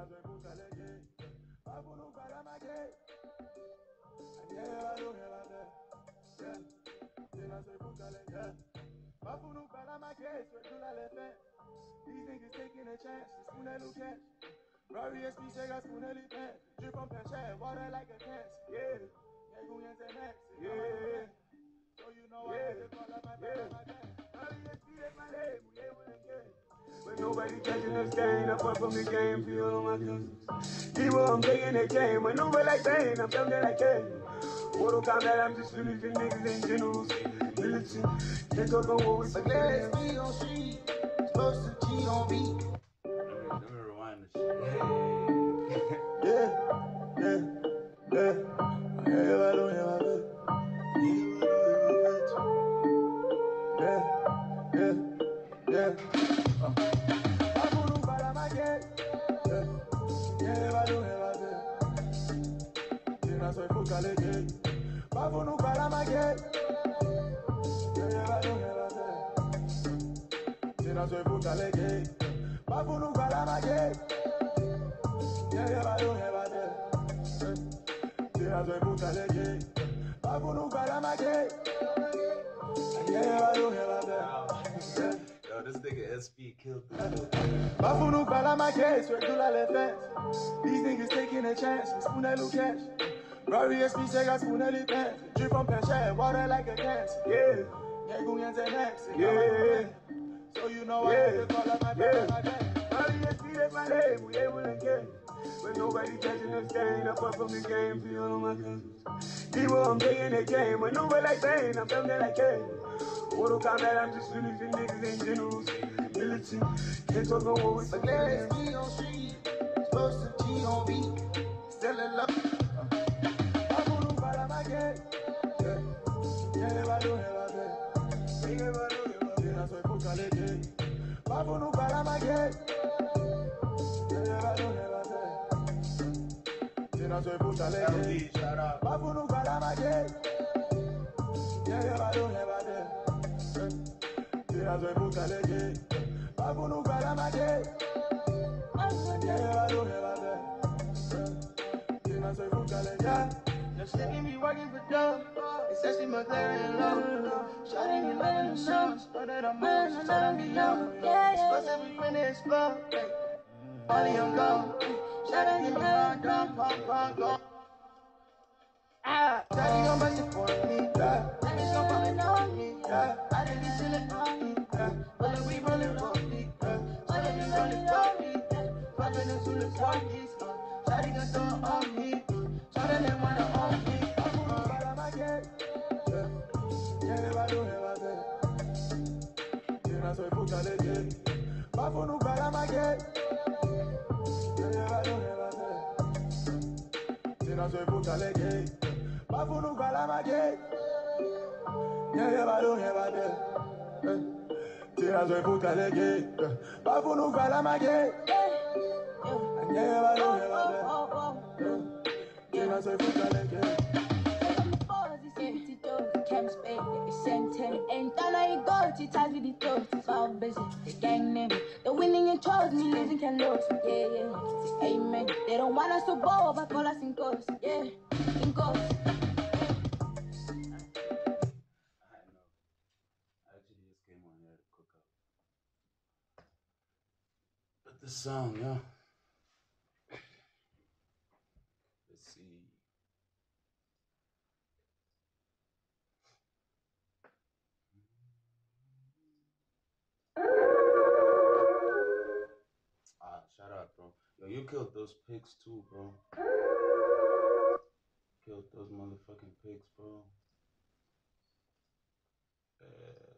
These niggas taking a chance, spoon that little cash. Rory Espiquet got spoon that little pants. Drip on penchant, water like a cancer. Yeah, yeah. So you know I had to call up my band. Rory Espiquet my name, we able to get. But nobody catching this game, I fuck from the game, feel all my cousins. People, I'm taking the game, when nobody like pain, I'm something like that. Mortal Kombat, I'm just finishing niggas in generals. Militant, can't talk on what we say. Maglera Doe Boy on street, Xplosive.dj on beat. Let me rewind this shit. Yo, this nigga SP killed this shit. These niggas taking a chance, spoon that little cash. Rory Espiquet got spoon that little pants. Drip from penchant, water like a cancer. Yeah. So you know I had to call up my band. Rory Espiquet my name, we able to get. But nobody catching this game, I fuck from the game, feel all my cousins. People, I'm taking the game, when nobody like pain, I'm something like that. Mortal Kombat, I'm just finishing niggas in generals. Militant, can't talk on what we say. Maglera Doe Boy on street, Xplosive.dj on beat. Still in love. LD, shout out. Just sticking me working for dough. It's actually Maglera Doe. Shawty me letting them songs, but that I'm on, she told I'm young. Explosive, we finna explode. Only I'm gone. Shout out to me, punk, go. Daddy gon' bust it for me. Niggas gon' pop it on me. I did this shit on me. But we rollin' for me. So they be rollin' for me. Poppin' into the talkies. Shawty gon' throw it on me. So they wanna own me. Ain't that how you go? She ties with the toes, it's all busy. The gang name, the winning and chose me, losing can lose. Yeah. Say amen. They don't want us to bow, but call us in ghosts. Yeah, in ghosts. I know. I actually just came on here to cook up. But the song, yo. Let's see. Shout out, bro. Yo, you killed those pigs too, bro. Killed those motherfucking pigs, bro.